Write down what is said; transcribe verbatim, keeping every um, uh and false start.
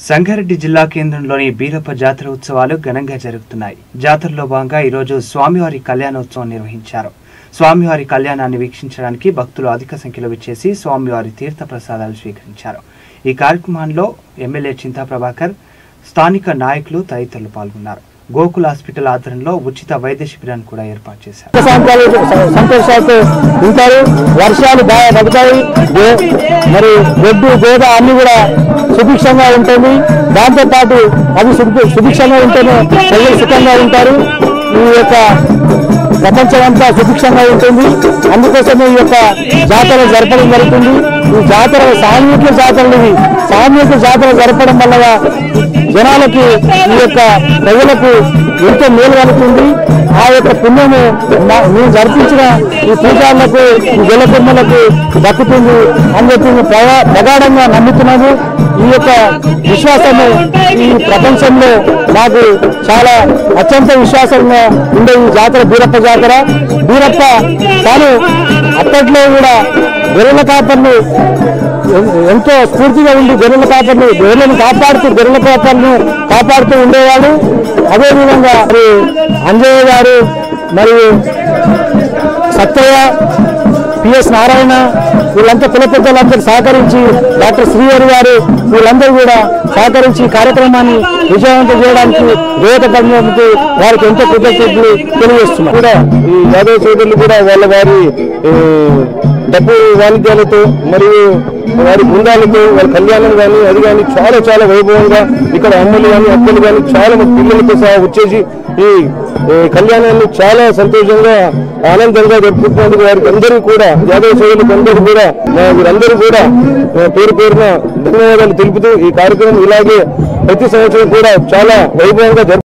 సంగారెడ్డి జిల్లా కేంద్రంలోని బీరప్ప జాతర ఉత్సవాలు ఘనంగా జరుగుతున్నాయి. జాతరలో భాగంగా ఈ రోజు స్వామివారి కళ్యాణోత్సవం నిర్వహించారు. స్వామివారి కళ్యాణాన్ని వీక్షించడానికి భక్తులు అధిక సంఖ్యలో విచ్చేసి స్వామివారి తీర్థ ప్రసాదాలు స్వీకరించారు. ఈ కార్యక్రమంలో ఎమ్మెల్యే చింతా ప్రభాకర్, స్థానిక నాయకులు తదితరులు పాల్గొన్నారు. గోకుల్ హాస్పిటల్ ఆధ్వర్యంలో ఉచిత వైద్య శిబిరాన్ని కూడా ఏర్పాటు చేశారు. సంతోషాలతో ఉంటారు, వర్షాలు బాగా పడతాయి, మరి గొడ్డు గోద అన్ని కూడా సుభిక్షంగా ఉంటుంది. దాంతో పాటు అవి సుభిక్షంగా ఉంటేనే ప్రజలు సుఖంగా ఉంటారు. ఈ యొక్క ప్రపంచం అంతా సుభిక్షంగా ఉంటుంది. అందుకోసమే ఈ యొక్క జాతర జరపడం జరుగుతుంది. ఈ జాతర సామూహిక జాతరలు ఇవి సామూహిక జాతర జరపడం వల్ల జనాలకి ఈ యొక్క ప్రజలకు ఎంతో మేలు కలుగుతుంది. ఆ యొక్క పుణ్యము మేము జరిపించిన ఈ పూజారులకు ఈ జలకుమ్మలకు దక్కుతుంది అని చెప్పి ప్రగాఢంగా నమ్ముతున్నాము. ఈ యొక్క విశ్వాసము ఈ ప్రపంచంలో మాకు చాలా అత్యంత విశ్వాసంగా ఉండే ఈ జాతర బీరప్ప జాతర. బీరప్ప తాను అప్పట్లో కూడా గొర్రెల కాపర్లు ఎంతో స్ఫూర్తిగా ఉండి గొర్రెల కాపర్లు గొర్రెలను కాపాడుతూ గొర్రెల కాపర్లను కాపాడుతూ ఉండేవాడు. అదేవిధంగా మరి అంజయ్య గారు, మరియు సత్తయ్య, పిఎస్ నారాయణ వీళ్ళంతా కుల పెద్దలందరూ సహకరించి, డాక్టర్ శ్రీహరి గారు వీళ్ళందరూ కూడా సహకరించి కార్యక్రమాన్ని విజయవంతం చేయడానికి దోహదపడినందుకు వారికి ఎంతో కృతజ్ఞతలు తెలియజేస్తున్నారు. కూడా ఈ యాదవ సోదరులు కూడా వాళ్ళ వారి డబ్బు వాణిజ్యాలతో మరియు వారి బృందాలతో వాళ్ళ కళ్యాణం కానీ అది కానీ చాలా చాలా వైభవంగా ఇక్కడ అమ్మలు కానీ అక్కలు కానీ చాలా మంది పిల్లలతో సహా వచ్చేసి ఈ కళ్యాణాన్ని చాలా సంతోషంగా ఆనందంగా జరుపుకుంటున్నందుకు వారికి అందరూ కూడా యాదవ సోదరులకు అందరూ కూడా వీరందరూ కూడా పేరు పేరున ధన్యవాదాలు తెలుపుతూ ఈ కార్యక్రమం ఇలాగే ప్రతి సంవత్సరం కూడా చాలా వైభవంగా జరుపు